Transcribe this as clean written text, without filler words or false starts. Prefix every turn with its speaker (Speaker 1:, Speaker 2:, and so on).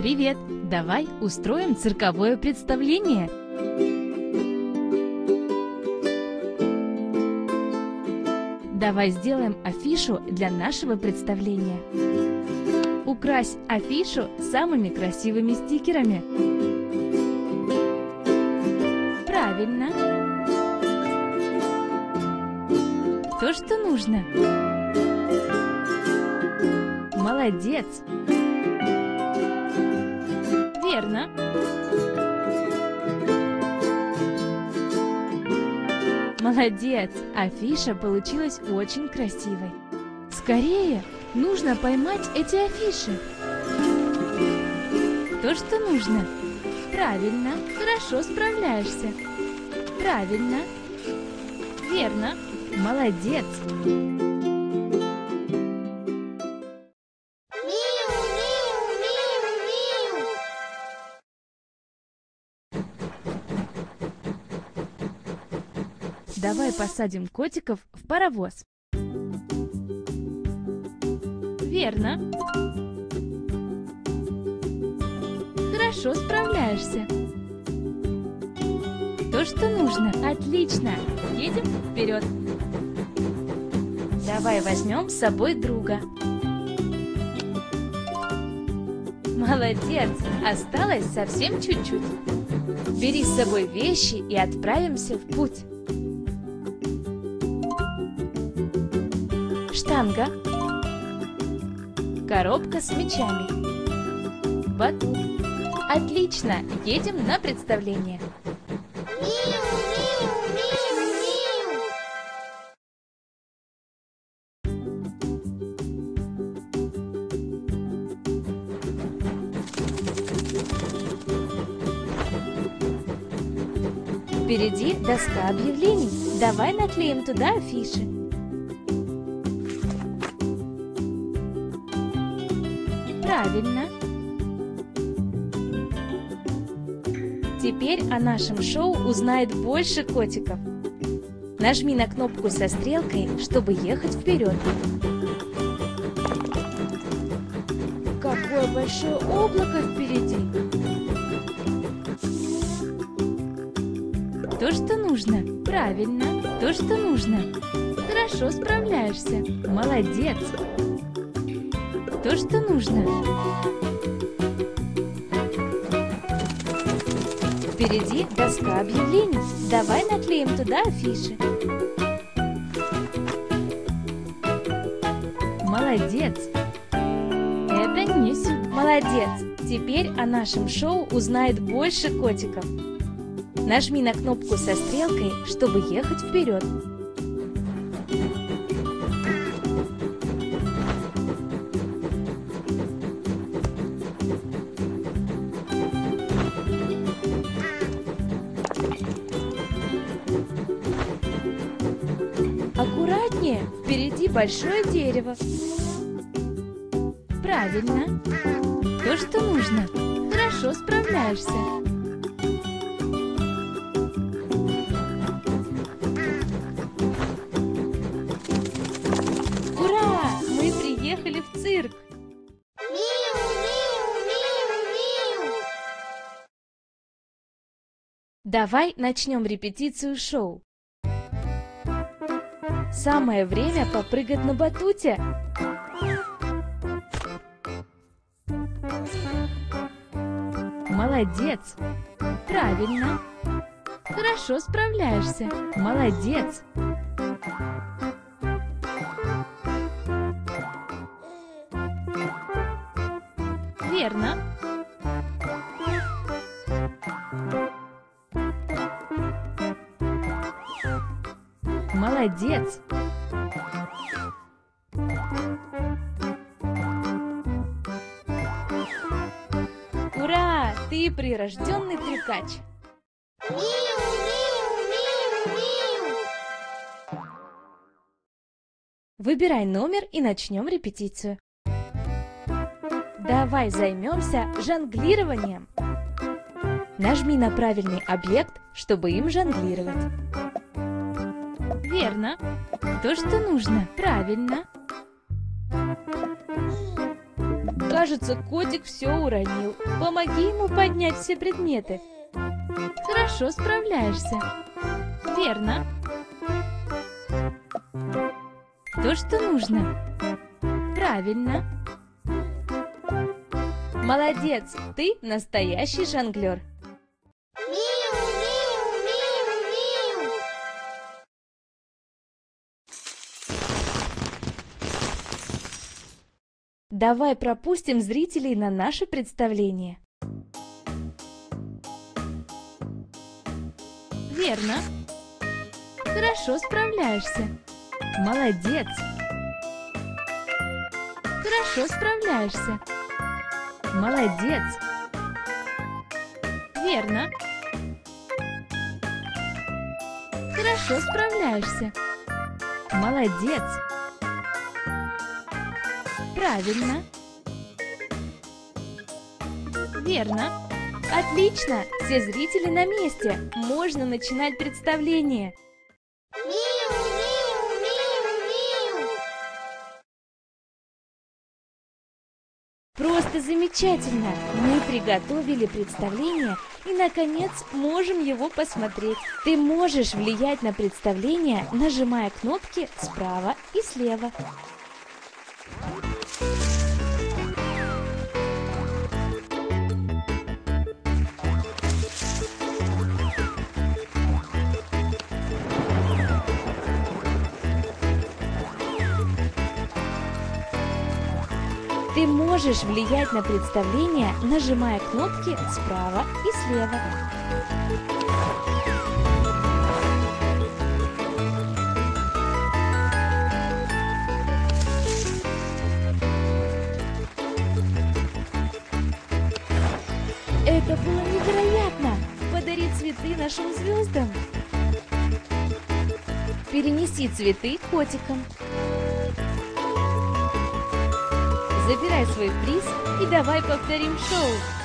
Speaker 1: Привет! Давай устроим цирковое представление. Давай сделаем афишу для нашего представления. Укрась афишу самыми красивыми стикерами. Правильно! То, что нужно. Молодец! Верно! Молодец! Афиша получилась очень красивой. Скорее! Нужно поймать эти афиши. То, что нужно. Правильно! Хорошо справляешься. Правильно! Верно! Молодец! Давай посадим котиков в паровоз. Верно. Хорошо справляешься. То, что нужно. Отлично. Едем вперед. Давай возьмем с собой друга. Молодец. Осталось совсем чуть-чуть. Бери с собой вещи и отправимся в путь. Штанга, коробка с мячами, батут. Отлично, едем на представление. Впереди доска объявлений. Давай наклеим туда афиши. Правильно. Теперь о нашем шоу узнает больше котиков. Нажми на кнопку со стрелкой, чтобы ехать вперед. Какое большое облако впереди! То, что нужно. Правильно. То, что нужно. Хорошо справляешься. Молодец. То, что нужно. Впереди доска объявлений. Давай наклеим туда афиши. Молодец! Это не сюда. Молодец! Теперь о нашем шоу узнает больше котиков. Нажми на кнопку со стрелкой, чтобы ехать вперед. Аккуратнее, впереди большое дерево. Правильно. То, что нужно. Хорошо справляешься. Ура! Мы приехали в цирк. Давай начнем репетицию шоу. Самое время попрыгать на батуте. Молодец! Правильно! Хорошо справляешься. Молодец! Верно! Молодец! Ура! Ты прирожденный трюкач! Выбирай номер и начнем репетицию. Давай займемся жонглированием. Нажми на правильный объект, чтобы им жонглировать. Верно. То, что нужно. Правильно. Кажется, котик все уронил. Помоги ему поднять все предметы. Хорошо справляешься. Верно. То, что нужно. Правильно. Молодец, ты настоящий жонглер. Давай пропустим зрителей на наше представление. Верно. Хорошо справляешься. Молодец. Хорошо справляешься. Молодец. Верно. Хорошо справляешься. Молодец. Правильно. Верно. Отлично. Все зрители на месте. Можно начинать представление. Просто замечательно! Мы приготовили представление и, наконец, можем его посмотреть. Ты можешь влиять на представление, нажимая кнопки справа и слева. Ты можешь влиять на представление, нажимая кнопки справа и слева. Это было невероятно! Подари цветы нашим звездам! Перенеси цветы котикам. Забирай свой приз и давай повторим шоу.